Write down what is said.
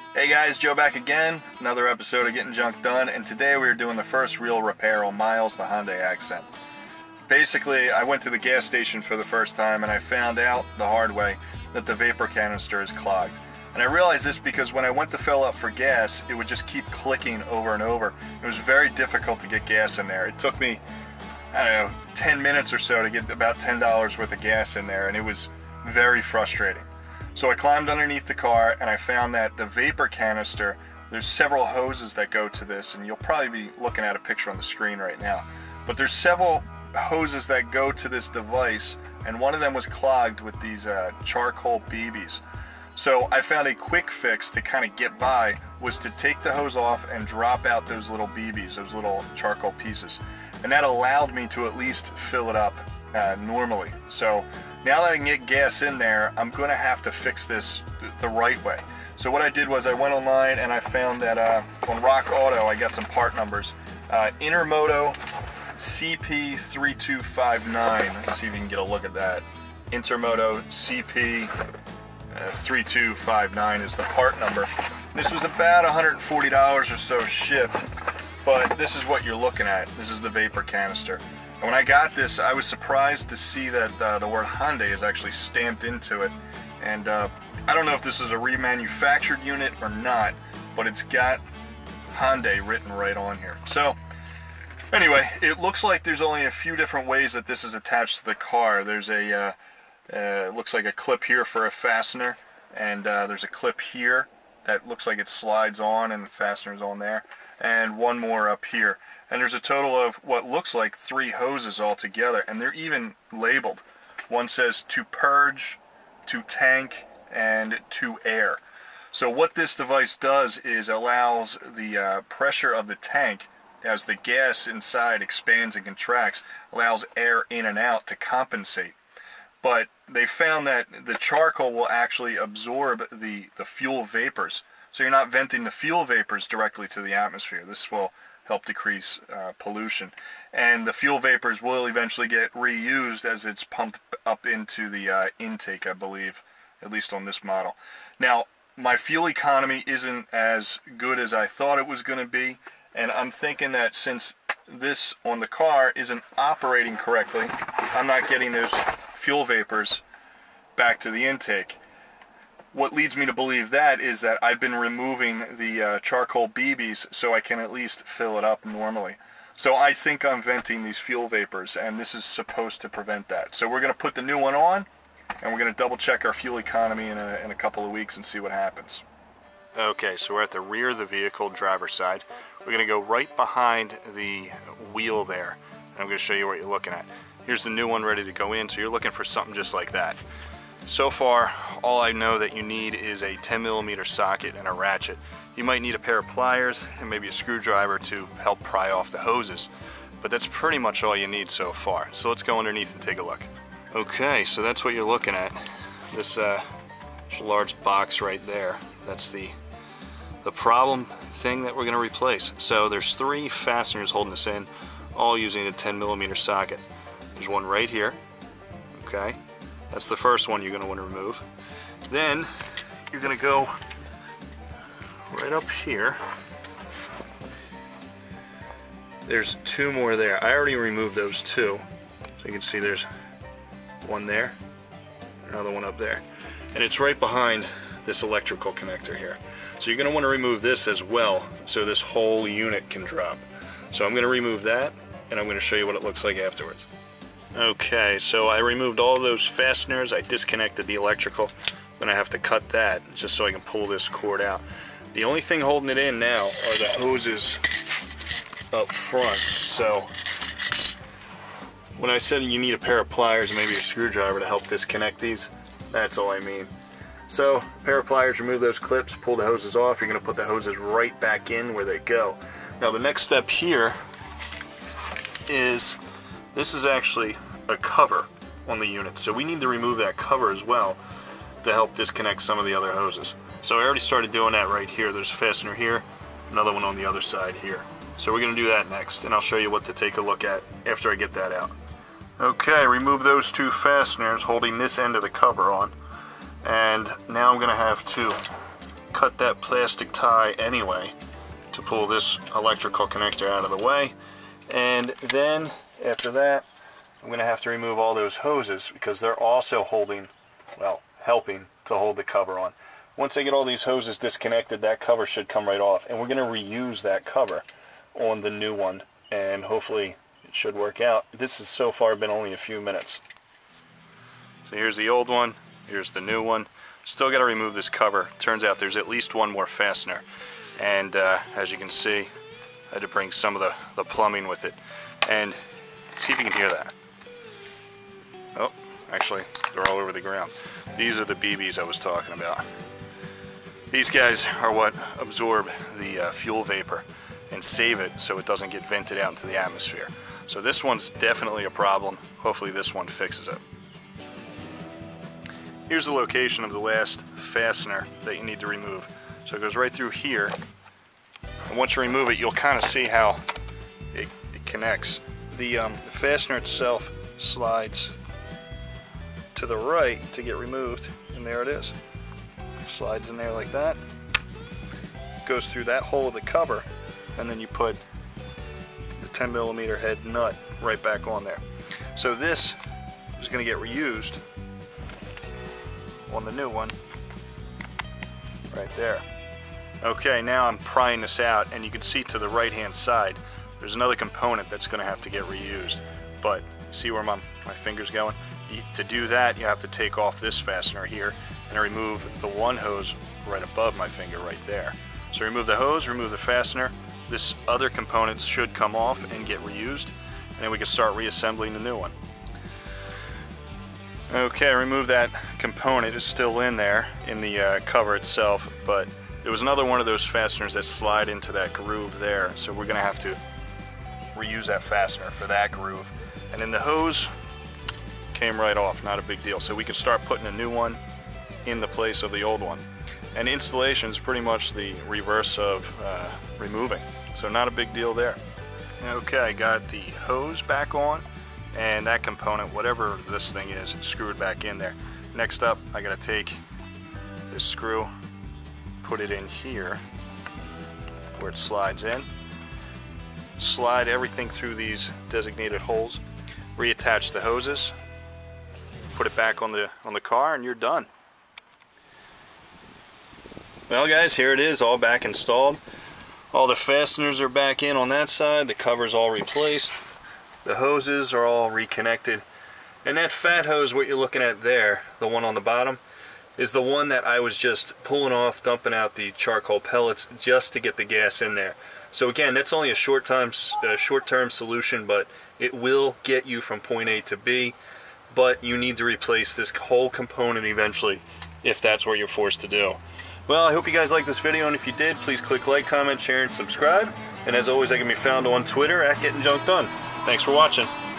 Hey guys, Joe back again, another episode of Getting Junk Done, and today we're doing the first real repair on Miles, the Hyundai Accent. Basically, I went to the gas station for the first time and I found out the hard way that the vapor canister is clogged. And I realized this because when I went to fill up for gas, it would just keep clicking over and over. It was very difficult to get gas in there. It took me, 10 minutes or so to get about $10 worth of gas in there, and it was very frustrating. So I climbed underneath the car and I found that the vapor canister, there's several hoses that go to this, and you'll probably be looking at a picture on the screen right now. But there's several hoses that go to this device, and one of them was clogged with these charcoal BBs. So I found a quick fix to kind of get by was to take the hose off and drop out those little BBs, those little charcoal pieces. And that allowed me to at least fill it up normally. So now that I can get gas in there, I'm going to have to fix this the right way. So what I did was I went online and I found that on Rock Auto I got some part numbers. Intermoto CP3259. Let's see if you can get a look at that. Intermoto CP3259 is the part number. This was about $140 or so shipped, but this is what you're looking at. This is the vapor canister. And when I got this, I was surprised to see that the word Hyundai is actually stamped into it. And I don't know if this is a remanufactured unit or not, but it's got Hyundai written right on here. So anyway, it looks like there's only a few different ways that this is attached to the car. There's a, looks like a clip here for a fastener, and there's a clip here that looks like it slides on and the fastener's on there, and one more up here. And there's a total of what looks like 3 hoses all together, and they're even labeled. One says to purge, to tank, and to air. So what this device does is allows the pressure of the tank, as the gas inside expands and contracts, allows air in and out to compensate. But they found that the charcoal will actually absorb the fuel vapors. So you're not venting the fuel vapors directly to the atmosphere. This will help decrease pollution. And the fuel vapors will eventually get reused as it's pumped up into the intake, I believe, at least on this model. Now, my fuel economy isn't as good as I thought it was going to be, and I'm thinking that since this on the car isn't operating correctly, I'm not getting those fuel vapors back to the intake. What leads me to believe that is that I've been removing the charcoal BBs so I can at least fill it up normally. So I think I'm venting these fuel vapors, and this is supposed to prevent that. So we're going to put the new one on, and we're going to double check our fuel economy in a couple of weeks and see what happens. Okay, so we're at the rear of the vehicle, driver's side. We're going to go right behind the wheel there, and I'm going to show you what you're looking at. Here's the new one ready to go in, so you're looking for something just like that. So far, all I know that you need is a 10mm socket and a ratchet. You might need a pair of pliers and maybe a screwdriver to help pry off the hoses. But that's pretty much all you need so far. So let's go underneath and take a look. Okay, so that's what you're looking at. This large box right there. That's the problem thing that we're going to replace. So there's 3 fasteners holding this in, all using a 10mm socket. There's one right here. Okay. That's the first one you're going to want to remove. Then you're going to go right up here. There's 2 more there. I already removed those 2. So you can see there's one there, another one up there. And it's right behind this electrical connector here. So you're going to want to remove this as well so this whole unit can drop. So I'm going to remove that, and I'm going to show you what it looks like afterwards. Okay, so I removed all those fasteners. I disconnected the electrical. Then I have to cut that just so I can pull this cord out. The only thing holding it in now are the hoses up front. So when I said you need a pair of pliers and maybe a screwdriver to help disconnect these, that's all I mean. So a pair of pliers, remove those clips, pull the hoses off. You're going to put the hoses right back in where they go. Now the next step here is this is actually a cover on the unit, so we need to remove that cover as well to help disconnect some of the other hoses. So I already started doing that right here. There's a fastener here, another one on the other side here. So we're going to do that next, and I'll show you what to take a look at after I get that out. Okay, remove those 2 fasteners holding this end of the cover on, and now I'm going to have to cut that plastic tie anyway to pull this electrical connector out of the way. And then after that, I'm going to have to remove all those hoses because they're also holding, well, helping to hold the cover on. Once I get all these hoses disconnected, that cover should come right off, and we're going to reuse that cover on the new one, and hopefully it should work out. This has so far been only a few minutes. So here's the old one, here's the new one. Still got to remove this cover. Turns out there's at least one more fastener, and as you can see, I had to bring some of the plumbing with it. And see if you can hear that. Oh, actually, they're all over the ground. These are the BBs I was talking about. These guys are what absorb the fuel vapor and save it so it doesn't get vented out into the atmosphere. So this one's definitely a problem. Hopefully this one fixes it. Here's the location of the last fastener that you need to remove. So it goes right through here. And once you remove it, you'll kind of see how it connects. The fastener itself slides to the right to get removed, and there it is. Slides in there like that. Goes through that hole of the cover, and then you put the 10mm head nut right back on there. So this is going to get reused on the new one right there. Okay, now I'm prying this out, and you can see to the right hand side there's another component that's going to have to get reused. But see where my finger's going? To do that, you have to take off this fastener here and remove the one hose right above my finger right there. So remove the hose, remove the fastener. This other component should come off and get reused, and then we can start reassembling the new one. Okay, remove that component. It's still in there in the cover itself, but there was another one of those fasteners that slide into that groove there, so we're going to have to reuse that fastener for that groove. And then the hose came right off, not a big deal. So we can start putting a new one in the place of the old one. And installation is pretty much the reverse of removing, so not a big deal there. Okay, I got the hose back on, and that component, whatever this thing is, screwed back in there. Next up, I gotta take this screw, put it in here where it slides in, slide everything through these designated holes, reattach the hoses, put it back on the car, and you're done. Well guys, here it is, all back installed. All the fasteners are back in on that side, the cover's all replaced, the hoses are all reconnected, and that fat hose, what you're looking at there, the one on the bottom, is the one that I was just pulling off, dumping out the charcoal pellets just to get the gas in there. So again, that's only a short-term solution, but it will get you from point A to B, but you need to replace this whole component eventually if that's what you're forced to do. Well, I hope you guys liked this video, and if you did, please click like, comment, share, and subscribe. And as always, I can be found on Twitter at GettingJunkDone. Thanks for watching.